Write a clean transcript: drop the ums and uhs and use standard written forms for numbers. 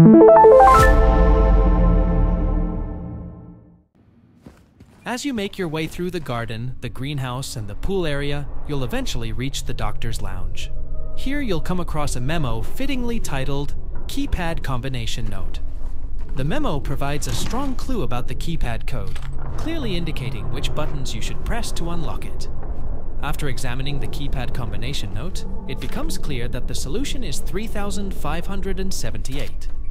As you make your way through the garden, the greenhouse, and the pool area, you'll eventually reach the doctor's lounge. Here you'll come across a memo fittingly titled Keypad Combination Note. The memo provides a strong clue about the keypad code, clearly indicating which buttons you should press to unlock it. After examining the keypad combination note, it becomes clear that the solution is 3578.